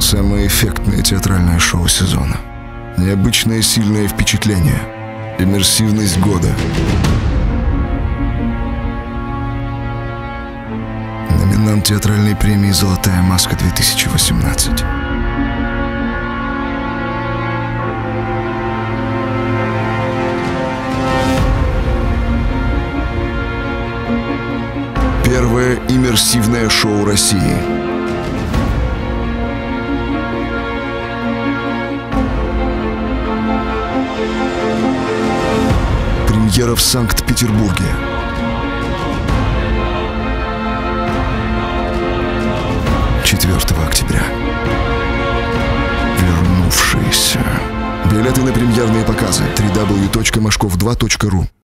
Самое эффектное театральное шоу сезона. Необычное сильное впечатление. Иммерсивность года. Номинант театральной премии «Золотая маска-2018». Первое иммерсивное шоу России. Премьера в Санкт-Петербурге. Октября. Вернувшиеся. Билеты на премьерные показы www.mashkov2.ru